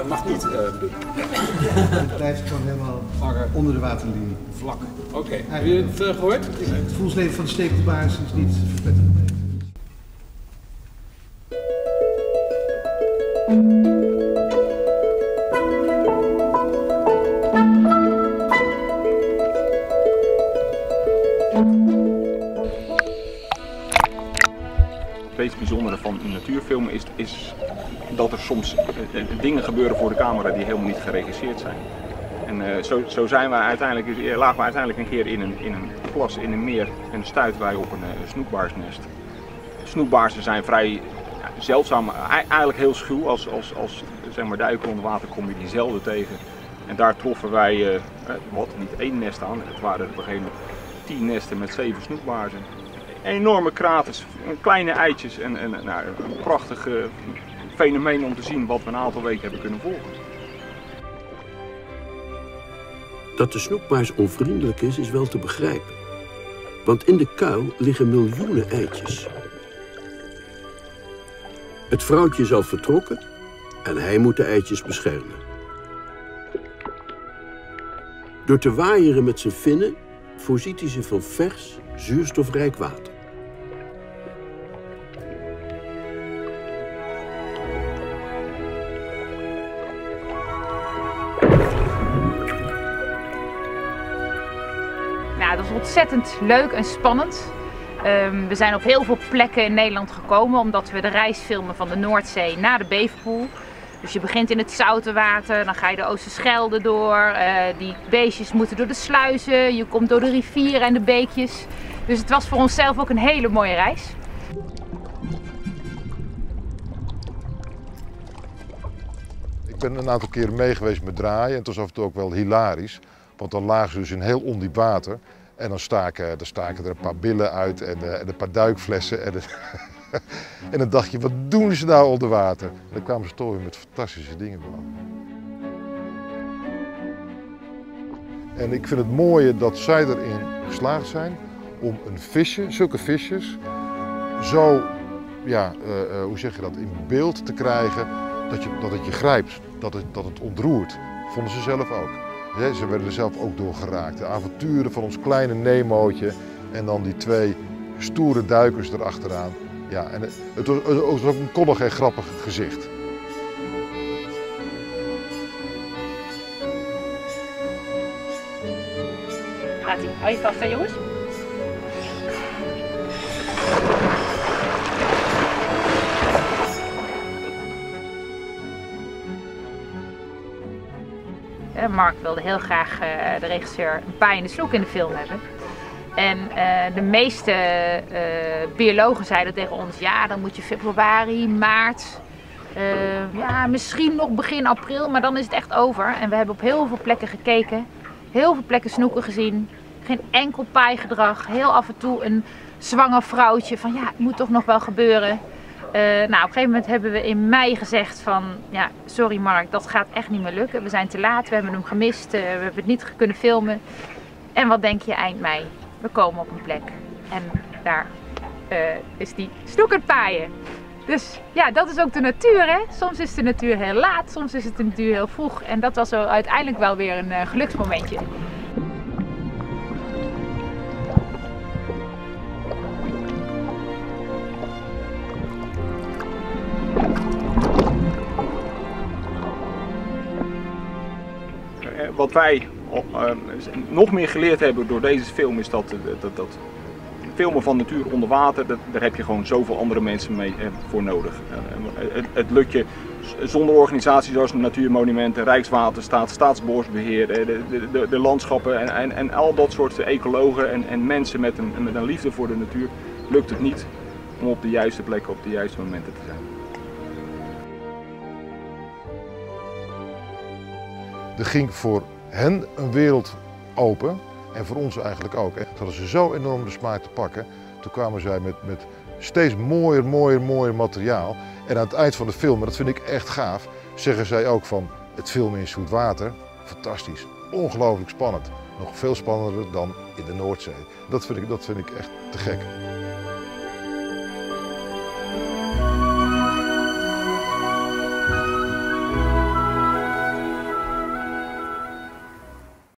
mag niet doen. Het blijft gewoon helemaal onder de waterlinie. Vlak. Oké. Heb je het gehoord? Het voelsleven van de stekelbaars is niet verpletterd. Het meest bijzondere van een natuurfilm is dat er soms dingen gebeuren voor de camera die helemaal niet geregisseerd zijn. En zo zijn we lagen we uiteindelijk een keer in een plas, in een meer en dan stuiten wij op een snoekbaarsnest. Snoekbaarsen zijn vrij zeldzaam, eigenlijk heel schuw. Als zeg maar, duiken onder water kom je die zelden tegen. En daar troffen wij niet één nest aan, het waren op een gegeven moment 10 nesten met 7 snoekbaarsen. Enorme kraters, kleine eitjes en een prachtig fenomeen om te zien wat we een aantal weken hebben kunnen volgen. Dat de snoekbaars onvriendelijk is wel te begrijpen. Want in de kuil liggen miljoenen eitjes. Het vrouwtje is al vertrokken en hij moet de eitjes beschermen. Door te waaieren met zijn vinnen voorziet hij ze van vers, zuurstofrijk water. Nou, dat was ontzettend leuk en spannend. We zijn op heel veel plekken in Nederland gekomen omdat we de reis filmen van de Noordzee naar de Beverpoel. Dus je begint in het zoute water, dan ga je de Oosterschelde door. Die beestjes moeten door de sluizen, je komt door de rivieren en de beekjes. Dus het was voor onszelf ook een hele mooie reis. Ik ben een aantal keren mee geweest met draaien en het was af en toe ook wel hilarisch. Want dan lagen ze dus in heel ondiep water en dan staken er een paar billen uit en een paar duikflessen. En dan dacht je, wat doen ze nou onder water? En dan kwamen ze toch weer met fantastische dingen boven. En ik vind het mooie dat zij erin geslaagd zijn om een visje, zulke visjes, zo, ja, hoe zeg je dat, in beeld te krijgen dat het je grijpt, dat het ontroert. Vonden ze zelf ook. Ze werden er zelf ook door geraakt. De avonturen van ons kleine Nemootje en dan die 2 stoere duikers erachteraan. Ja, en het was ook een koddig en grappig gezicht. Gaat-ie. Hou je vast, hè jongens? Mark wilde heel graag, de regisseur, een paai in de sloek in de film hebben. En de meeste biologen zeiden tegen ons, ja, dan moet je februari, maart, ja, misschien nog begin april, maar dan is het echt over. En we hebben op heel veel plekken gekeken, heel veel plekken snoeken gezien, geen enkel paaigedrag, heel af en toe een zwanger vrouwtje van, ja, het moet toch nog wel gebeuren. Nou, op een gegeven moment hebben we in mei gezegd van, ja, sorry Mark, dat gaat echt niet meer lukken. We zijn te laat, we hebben hem gemist, we hebben het niet kunnen filmen. En wat denk je eind mei? We komen op een plek en daar is die snoek aan het paaien. Dus ja, dat is ook de natuur, hè. Soms is de natuur heel laat, soms is het de natuur heel vroeg. En dat was zo uiteindelijk wel weer een geluksmomentje. Wat wij nog meer geleerd hebben door deze film is dat filmen van natuur onder water, daar heb je gewoon zoveel andere mensen mee voor nodig. Het lukt je zonder organisaties zoals Natuurmonumenten, Rijkswaterstaat, Staatsbosbeheer, de landschappen en al dat soort ecologen en mensen met een liefde voor de natuur, lukt het niet om op de juiste plekken op de juiste momenten te zijn. Er ging voor hen een wereld open en voor ons eigenlijk ook. En hadden ze zo enorm de smaak te pakken. Toen kwamen zij met steeds mooier materiaal. En aan het eind van de film, en dat vind ik echt gaaf, zeggen zij ook van het filmen in zoet water, fantastisch, ongelooflijk spannend. Nog veel spannender dan in de Noordzee. Dat vind ik echt te gek.